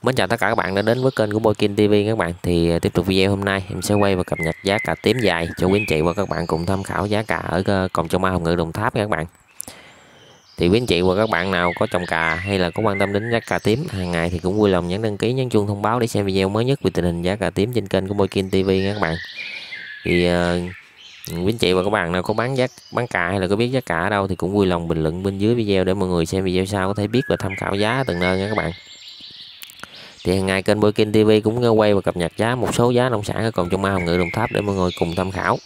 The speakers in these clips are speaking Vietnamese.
Mến chào tất cả các bạn đã đến với kênh của Boykin TV các bạn. Thì tiếp tục video hôm nay em sẽ quay và cập nhật giá cà tím dài cho quý anh chị và các bạn cùng tham khảo giá cà ở Cồn Châu Mai, Hồng Ngự, Đồng Tháp nha các bạn. Thì quý anh chị và các bạn nào có trồng cà hay là có quan tâm đến giá cà tím hàng ngày thì cũng vui lòng nhấn đăng ký, nhấn chuông thông báo để xem video mới nhất về tình hình giá cà tím trên kênh của Boykin TV nha các bạn. Thì quý anh chị và các bạn nào có bán cà hay là có biết giá cà ở đâu thì cũng vui lòng bình luận bên dưới video để mọi người xem video sau có thể biết và tham khảo giá từng nơi nha các bạn. Thì hàng ngày kênh Boykin TV cũng quay và cập nhật giá một số giá nông sản ở Cồn Châu Mai, Hồng Ngự, Đồng Tháp để mọi người cùng tham khảo.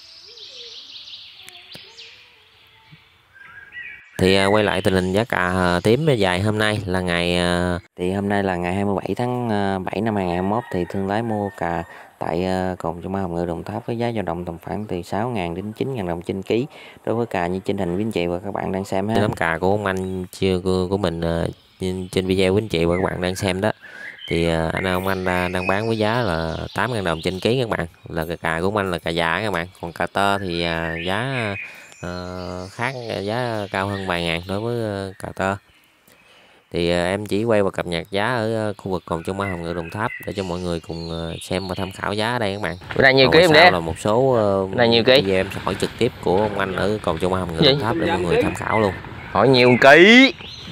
Thì quay lại tình hình giá cà tím dài hôm nay là ngày 27 tháng 7 năm 2021 thì thương lái mua cà tại Cồn Châu Mai, Hồng Ngự, Đồng Tháp với giá dao động tầm khoảng từ 6.000 đến 9.000 đồng trên ký. Đối với cà như trên hình quý anh chị và các bạn đang xem ha. Nắm cà của ông anh của mình trên video quý anh chị và các bạn đang xem đó. Thì ông anh đang bán với giá là 8.000 đồng trên ký các bạn. Là cà của ông anh là cà già các bạn. Còn cà tơ thì giá khác, giá cao hơn vài ngàn đối với cà tơ. Thì em chỉ quay và cập nhật giá ở khu vực Cồn Châu Mai, Hồng Ngự, Đồng Tháp để cho mọi người cùng xem và tham khảo giá ở đây các bạn. Bữa nay nhiều ký em đấy. Là một số này nhiều ký. em sẽ hỏi trực tiếp của ông anh ở Cồn Châu Mai, Hồng Ngự, Đồng Tháp để mọi người tham khảo luôn. Hỏi nhiều ký.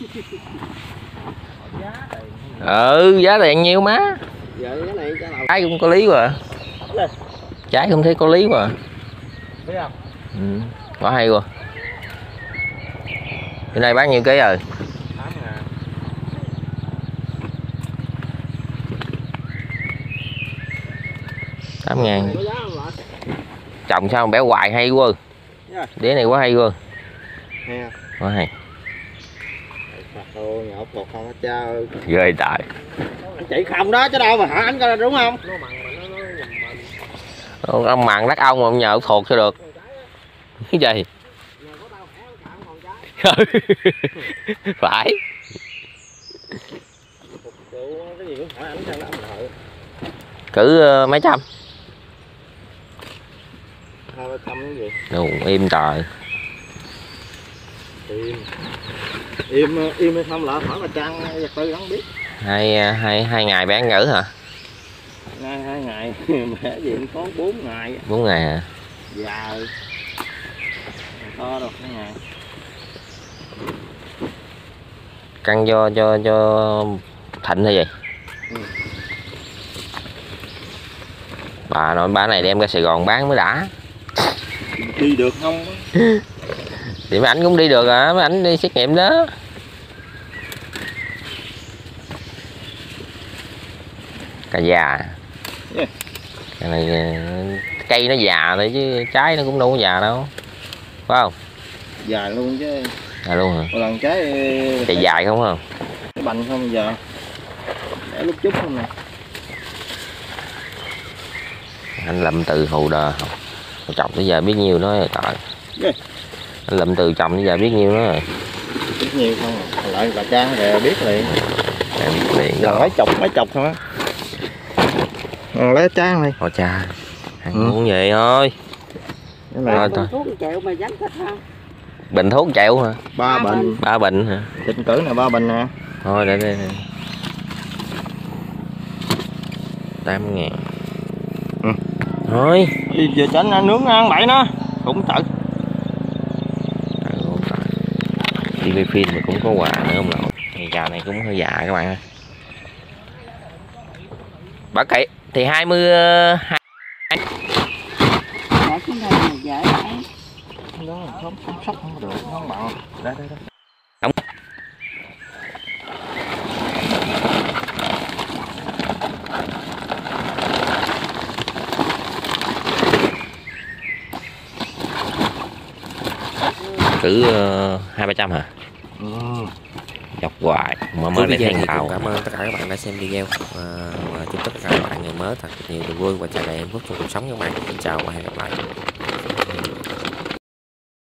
Giá tiền nhiêu má? Trái cũng có lý quá. Trái không thấy có lý quá. Quá hay quá. Bữa nay bán nhiêu ký rồi? 8.000. Trồng sao béo hoài hay quá. Đĩa này quá hay quá. Quá hay. Ghê tại. Chị không đó chứ đâu mà hả anh coi đúng không? Ông mặn đắt ông mà ông nhờ thuộc cho được. Cái gì? Phải. Cử mấy trăm. Đâu im trời. Im hay không lỡ hỏi bà Trang vật tư không biết. Hai ngày bán ngữ hả? Hai ngày mẹ gì cũng có 4 ngày. 4 ngày hả? Dạ. To đâu 2 ngày. Căng cho Thịnh hay gì? Bà nội bà này đem ra Sài Gòn bán mới đã. Đi được không? Thì mấy ảnh cũng đi được à, mấy ảnh đi xét nghiệm đó. Cà già. Cái này cây nó già thôi chứ trái nó cũng đâu có già đâu. Phải không? Già luôn chứ. Già luôn hả? Một lần trái cây dài không hả? cái bành không giờ. Để lúc chút không nè. Anh lụm từ Hồ Đờ trồng tới giờ biết nhiêu nó rồi trời. Anh lụm từ trồng tới giờ biết nhiêu nó rồi. Biết nhiêu không? Lại bà Trang thì biết liền. Biết liền đó. Mấy chục thôi á. Lấy Trang đi. Thôi cha. Ăn uống vậy thôi. Cái này bình thuốc 1 triệu mà dám thích không? Bình thuốc 1 triệu hả? 3 bình. 3 bình hả? Thịnh cử nè 3 bình nè. Thôi để đây. 8.000. Thôi. Đi về cho anh nướng ăn bậy nó. Cũng tự. TV phim mà cũng có quà nữa không lộn. Thì trà này cũng hơi già các bạn ơi. Bà kệ thì 22. Dạ cái này là dễ đấy. Đó không sốc không được, không bằng. Đây. Đúng. Cử 200-300 hả? Chọc hoài mà mới video thì cảm ơn tất cả các bạn đã xem video và chúc tất cả các bạn ngày mới thật nhiều niềm vui và tràn đầy hạnh phúc trong cuộc sống các bạn. Xin chào và hẹn gặp lại.